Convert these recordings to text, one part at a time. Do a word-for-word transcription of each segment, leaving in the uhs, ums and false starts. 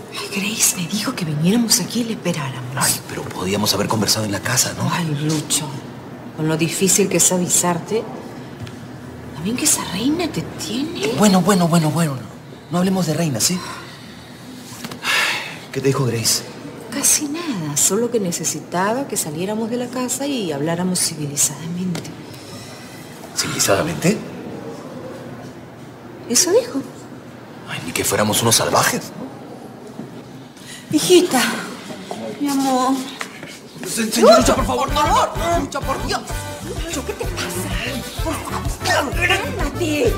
Ay, Grace me dijo que viniéramos aquí y le esperáramos. Ay, pero podíamos haber conversado en la casa, ¿no? Ay, Lucho, con lo difícil que es avisarte. También que esa reina te tiene... Bueno, bueno, bueno, bueno. No hablemos de reina, ¿sí? ¿Qué te dijo Grace? Casi nada, solo que necesitaba que saliéramos de la casa y habláramos civilizadamente. ¿Civilizadamente? Eso dijo. Ay, ni que fuéramos unos salvajes, ¿no? Hijita, mi amor. Señor Lucho, por favor, no, no, Lucho, por Dios. Lucho, ¿qué te pasa? Por favor, cálmate.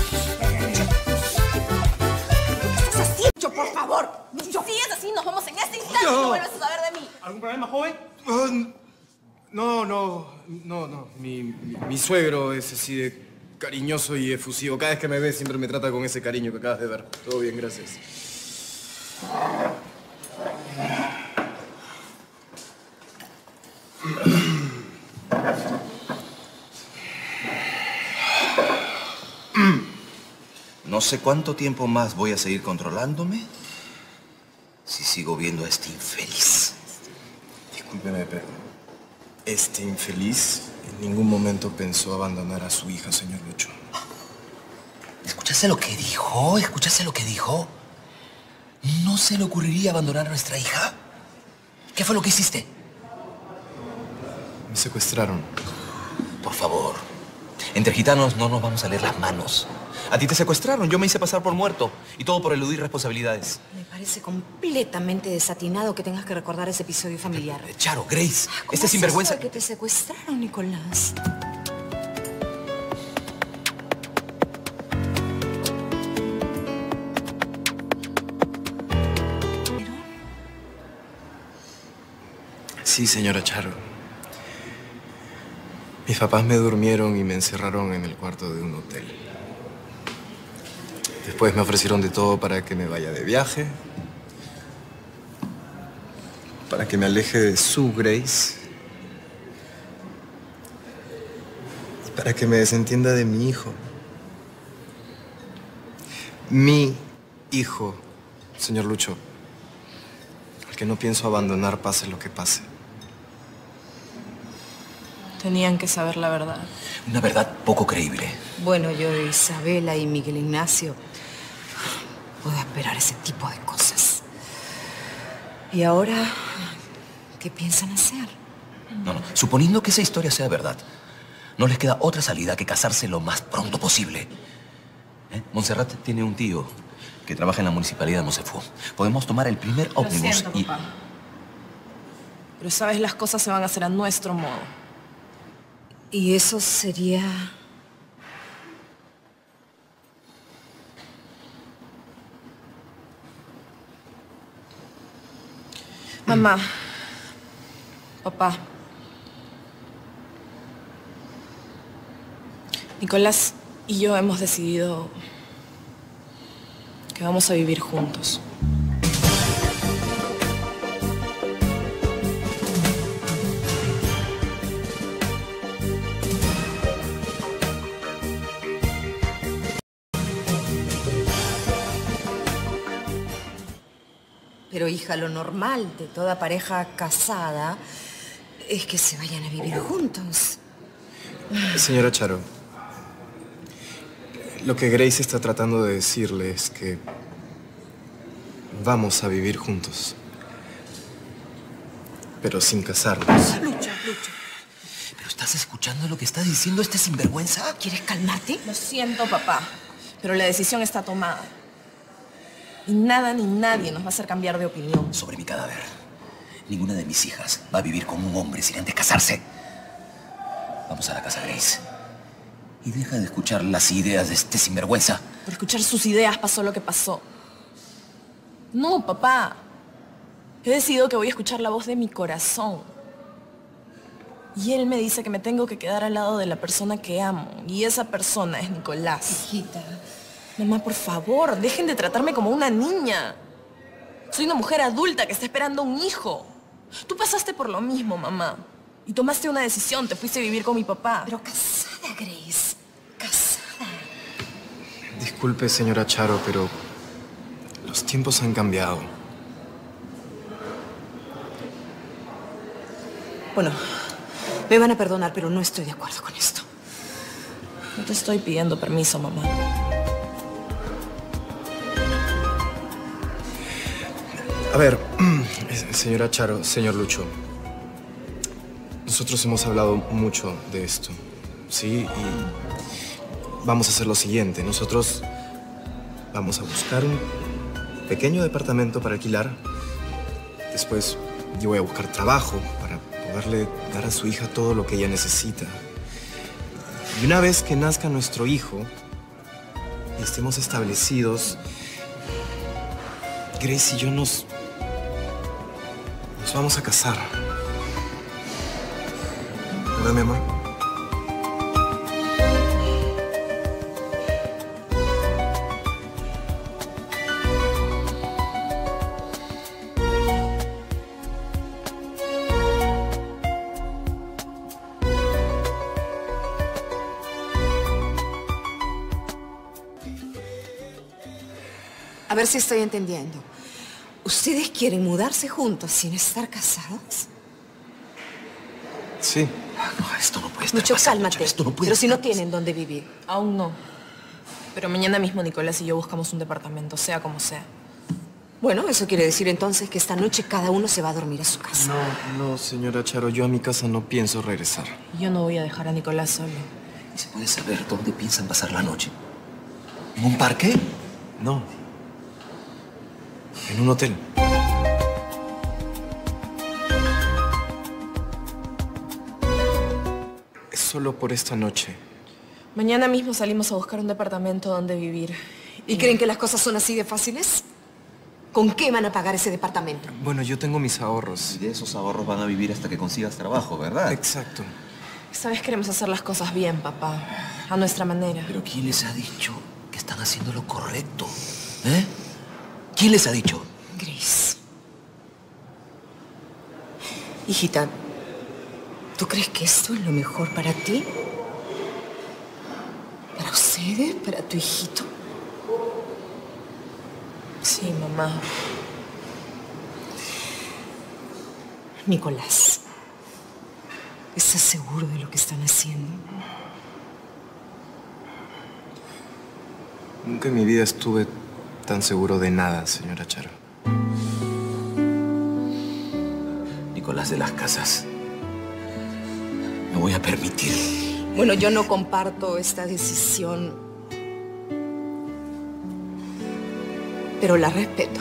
¿Qué estás haciendo, Lucho, por favor? Si sigues así, nos vamos en este instante y no vuelves a saber de mí. ¿Algún problema, joven? Uh, no, no, no, no. Mi, mi, mi suegro es así de cariñoso y efusivo. Cada vez que me ve siempre me trata con ese cariño que acabas de ver. Todo bien, gracias. No sé cuánto tiempo más voy a seguir controlándome si sigo viendo a este infeliz. Discúlpeme, pero este infeliz en ningún momento pensó abandonar a su hija, señor Lucho. ¿Escuchaste lo que dijo? ¿Escuchaste lo que dijo? ¿No se le ocurriría abandonar a nuestra hija? ¿Qué fue lo que hiciste? Me secuestraron. Por favor. Entre gitanos no nos vamos a leer las manos. A ti te secuestraron, yo me hice pasar por muerto. Y todo por eludir responsabilidades. Me parece completamente desatinado que tengas que recordar ese episodio familiar. Charo, Grace, ¿Cómo este es sinvergüenza... eso de que te secuestraron, Nicolás? Sí, señora Charo. Mis papás me durmieron y me encerraron en el cuarto de un hotel. Después me ofrecieron de todo para que me vaya de viaje, para que me aleje de su Grace y para que me desentienda de mi hijo. Mi hijo, señor Lucho, al que no pienso abandonar pase lo que pase. Tenían que saber la verdad. Una verdad poco creíble. Bueno, yo de Isabela y Miguel Ignacio puedo esperar ese tipo de cosas. ¿Y ahora qué piensan hacer? No, no. Suponiendo que esa historia sea verdad, no les queda otra salida que casarse lo más pronto posible. ¿Eh? Montserrat tiene un tío que trabaja en la municipalidad de Mosefú. Podemos tomar el primer Lo ómnibus siento, y... papá. Pero sabes, las cosas se van a hacer a nuestro modo. Y eso sería... Mamá, papá, Nicolás y yo hemos decidido que vamos a vivir juntos. Pero, hija, lo normal de toda pareja casada es que se vayan a vivir juntos. Señora Charo, lo que Grace está tratando de decirle es que vamos a vivir juntos, pero sin casarnos. Lucho, Lucho. ¿Pero estás escuchando lo que está diciendo este sinvergüenza? ¿Quieres calmarte? Lo siento, papá, pero la decisión está tomada. Y nada ni nadie nos va a hacer cambiar de opinión. Sobre mi cadáver. Ninguna de mis hijas va a vivir con un hombre sin antes casarse. Vamos a la casa, Grace. Y deja de escuchar las ideas de este sinvergüenza. Por escuchar sus ideas pasó lo que pasó. No, papá. He decidido que voy a escuchar la voz de mi corazón. Y él me dice que me tengo que quedar al lado de la persona que amo. Y esa persona es Nicolás. Hijita. Mamá, por favor, dejen de tratarme como una niña. Soy una mujer adulta que está esperando un hijo. Tú pasaste por lo mismo, mamá. Y tomaste una decisión, te fuiste a vivir con mi papá. Pero casada, Grace. Casada. Disculpe, señora Charo, pero los tiempos han cambiado. Bueno, me van a perdonar, pero no estoy de acuerdo con esto. No te estoy pidiendo permiso, mamá. A ver, señora Charo, señor Lucho. Nosotros hemos hablado mucho de esto, ¿sí? Y vamos a hacer lo siguiente. Nosotros vamos a buscar un pequeño departamento para alquilar. Después yo voy a buscar trabajo para poderle dar a su hija todo lo que ella necesita. Y una vez que nazca nuestro hijo y estemos establecidos, Grace y yo nos... nos vamos a casar. ¿Verdad, mi amor? A ver si estoy entendiendo. ¿Ustedes quieren mudarse juntos sin estar casados? Sí. No, esto no puede estar Lucho, pasando, cálmate. Charo, esto no puede Pero si no estar tienen dónde vivir. Aún no. Pero mañana mismo Nicolás y yo buscamos un departamento, sea como sea. Bueno, eso quiere decir entonces que esta noche cada uno se va a dormir a su casa. No, no, señora Charo. Yo a mi casa no pienso regresar. Yo no voy a dejar a Nicolás solo. ¿Y se puede saber dónde piensan pasar la noche? ¿En un parque? No. En un hotel. Es solo por esta noche. Mañana mismo salimos a buscar un departamento donde vivir. ¿Y creen que las cosas son así de fáciles? ¿Con qué van a pagar ese departamento? Bueno, yo tengo mis ahorros. Y de esos ahorros van a vivir hasta que consigas trabajo, ¿verdad? Exacto. Esta vez queremos hacer las cosas bien, papá. A nuestra manera. Pero ¿quién les ha dicho que están haciendo lo correcto? ¿Eh? ¿Quién les ha dicho? Grace. Hijita, ¿tú crees que esto es lo mejor para ti? ¿Para ustedes? ¿Para tu hijito? Sí, mamá. Nicolás, ¿estás seguro de lo que están haciendo? Nunca en mi vida estuve tan seguro de nada, señora Charo. Nicolás de las Casas. Me voy a permitir. Bueno, yo no comparto esta decisión, pero la respeto.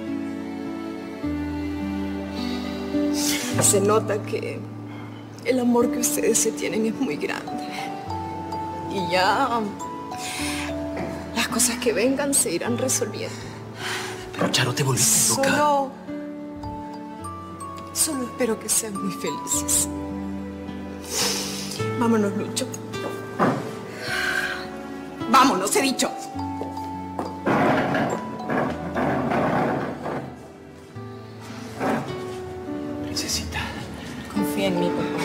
Se nota que el amor que ustedes se tienen es muy grande. Y ya las cosas que vengan se irán resolviendo. Pero Charo, te volviste loca. Solo... Solo espero que sean muy felices. Vámonos, Lucho. Vámonos, he dicho. Princesita. Confía en mí, papá.